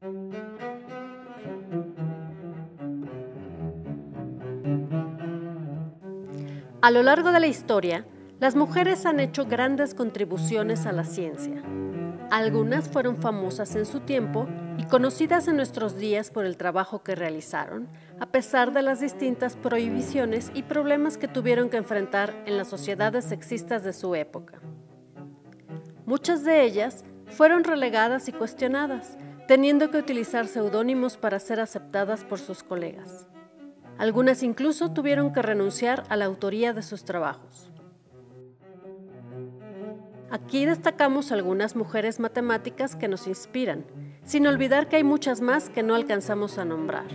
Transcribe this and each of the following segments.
A lo largo de la historia, las mujeres han hecho grandes contribuciones a la ciencia. Algunas fueron famosas en su tiempo y conocidas en nuestros días por el trabajo que realizaron, a pesar de las distintas prohibiciones y problemas que tuvieron que enfrentar en las sociedades sexistas de su época. Muchas de ellas fueron relegadas y cuestionadas, teniendo que utilizar seudónimos para ser aceptadas por sus colegas. Algunas incluso tuvieron que renunciar a la autoría de sus trabajos. Aquí destacamos algunas mujeres matemáticas que nos inspiran, sin olvidar que hay muchas más que no alcanzamos a nombrar.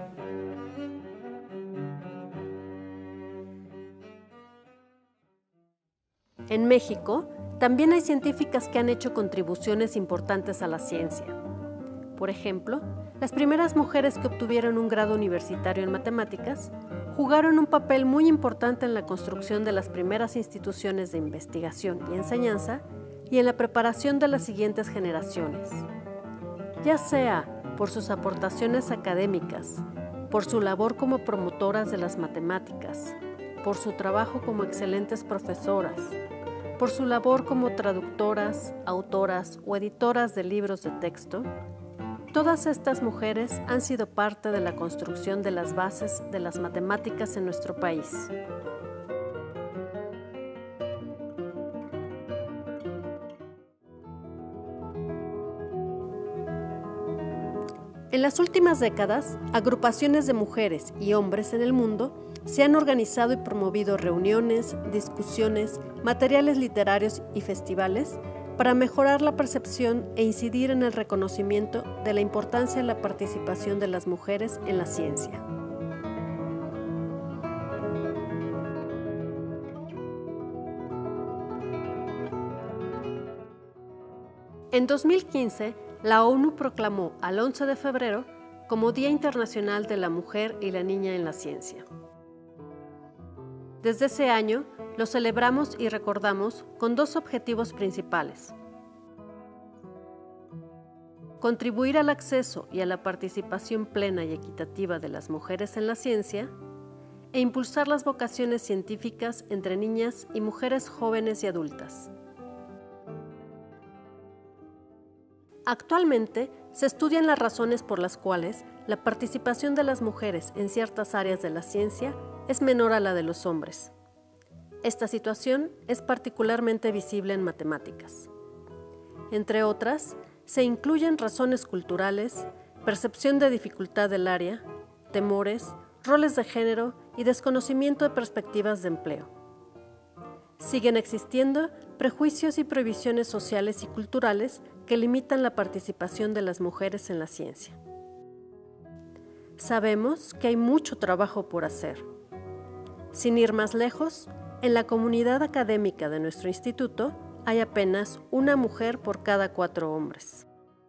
En México, también hay científicas que han hecho contribuciones importantes a la ciencia. Por ejemplo, las primeras mujeres que obtuvieron un grado universitario en matemáticas jugaron un papel muy importante en la construcción de las primeras instituciones de investigación y enseñanza y en la preparación de las siguientes generaciones. Ya sea por sus aportaciones académicas, por su labor como promotoras de las matemáticas, por su trabajo como excelentes profesoras, por su labor como traductoras, autoras o editoras de libros de texto, todas estas mujeres han sido parte de la construcción de las bases de las matemáticas en nuestro país. En las últimas décadas, agrupaciones de mujeres y hombres en el mundo se han organizado y promovido reuniones, discusiones, materiales literarios y festivales para mejorar la percepción e incidir en el reconocimiento de la importancia de la participación de las mujeres en la ciencia. En 2015, la ONU proclamó al 11 de febrero como Día Internacional de la Mujer y la Niña en la Ciencia. Desde ese año, lo celebramos y recordamos con dos objetivos principales: contribuir al acceso y a la participación plena y equitativa de las mujeres en la ciencia e impulsar las vocaciones científicas entre niñas y mujeres jóvenes y adultas. Actualmente, se estudian las razones por las cuales la participación de las mujeres en ciertas áreas de la ciencia es menor a la de los hombres. Esta situación es particularmente visible en matemáticas. Entre otras, se incluyen razones culturales, percepción de dificultad del área, temores, roles de género y desconocimiento de perspectivas de empleo. Siguen existiendo prejuicios y prohibiciones sociales y culturales que limitan la participación de las mujeres en la ciencia. Sabemos que hay mucho trabajo por hacer. Sin ir más lejos, en la comunidad académica de nuestro instituto hay apenas una mujer por cada 4 hombres.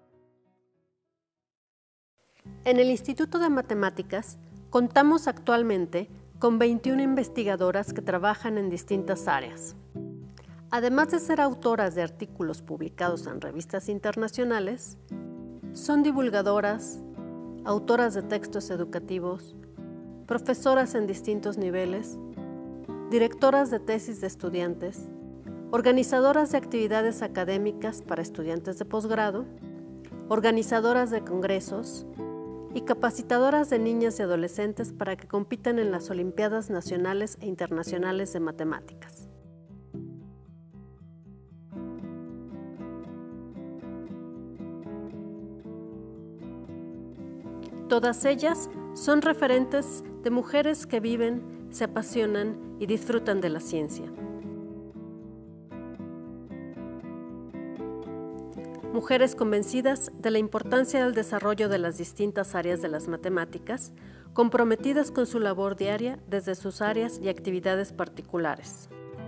En el Instituto de Matemáticas contamos actualmente con 21 investigadoras que trabajan en distintas áreas. Además de ser autoras de artículos publicados en revistas internacionales, son divulgadoras, autoras de textos educativos, profesoras en distintos niveles, directoras de tesis de estudiantes, organizadoras de actividades académicas para estudiantes de posgrado, organizadoras de congresos y capacitadoras de niñas y adolescentes para que compitan en las Olimpiadas Nacionales e Internacionales de Matemáticas. Todas ellas son referentes de mujeres que viven, se apasionan y disfrutan de la ciencia. Mujeres convencidas de la importancia del desarrollo de las distintas áreas de las matemáticas, comprometidas con su labor diaria desde sus áreas y actividades particulares.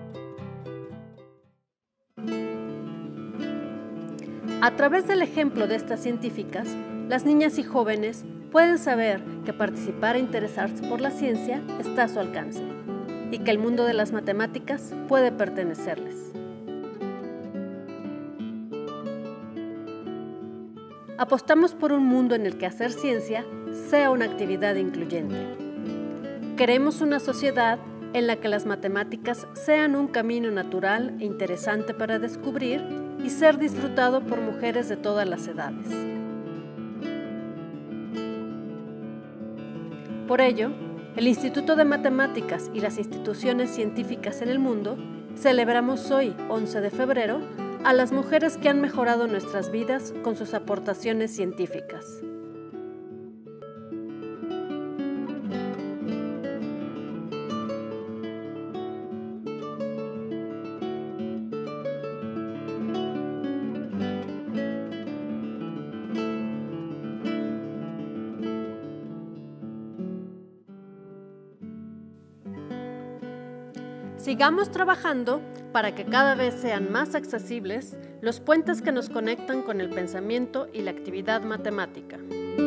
A través del ejemplo de estas científicas, las niñas y jóvenes pueden saber que participar e interesarse por la ciencia está a su alcance y que el mundo de las matemáticas puede pertenecerles. apostamos por un mundo en el que hacer ciencia sea una actividad incluyente. Queremos una sociedad en la que las matemáticas sean un camino natural e interesante para descubrir y ser disfrutado por mujeres de todas las edades. Por ello, el Instituto de Matemáticas y las instituciones científicas en el mundo celebramos hoy, 11 de febrero, a las mujeres que han mejorado nuestras vidas con sus aportaciones científicas. Sigamos trabajando para que cada vez sean más accesibles los puentes que nos conectan con el pensamiento y la actividad matemática.